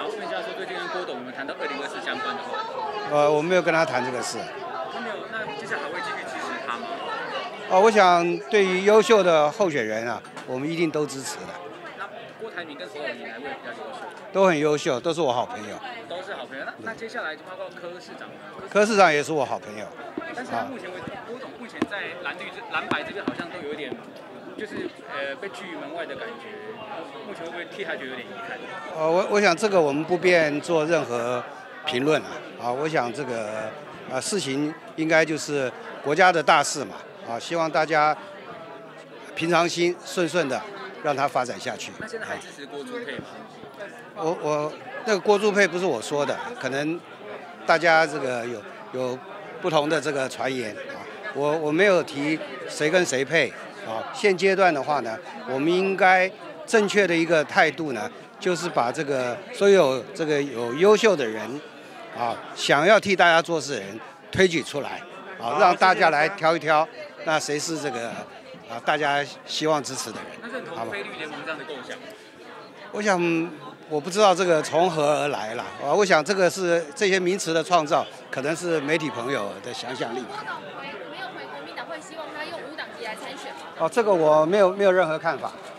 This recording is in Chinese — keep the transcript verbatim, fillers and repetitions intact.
想问一下，说最近跟郭董有没有谈到二零二四相关的话？ 呃，我没有跟他谈这个事。 他没有，那接下来还会继续支持他吗？ 哦，我想对于优秀的候选人啊，我们一定都支持的。 那郭台铭跟侯友宜哪位比较优秀？ 都很优秀，都是我好朋友。 都是好朋友。那那接下来就包括柯市长， 柯市长也是我好朋友。 但是他目前为止，郭董目前在蓝绿这蓝白这边好像都有一点，就是呃被拒于门外的感觉。目前会不会替他觉得有点遗憾？ 呃，我我想这个我们不便做任何评论了。啊，我想这个呃事情应该就是国家的大事嘛。啊，希望大家平常心，顺顺的让它发展下去。 那现在还支持郭朱配吗？ 我我那个郭朱配不是我说的，可能大家这个有有不同的这个传言啊。我我没有提谁跟谁配啊。现阶段的话呢，我们应该正确的一个态度呢，就是把这个所有这个有优秀的人啊，想要替大家做事的人推举出来啊，让大家来挑一挑，那谁是这个啊大家希望支持的人。 那认同非绿联盟这样的构想？我想。我不知道这个从何而来了啊！我想这个是这些名词的创造，可能是媒体朋友的想象力吧。 没有回国民党会希望他用无党籍来参选吗？ 哦，这个我没有没有任何看法。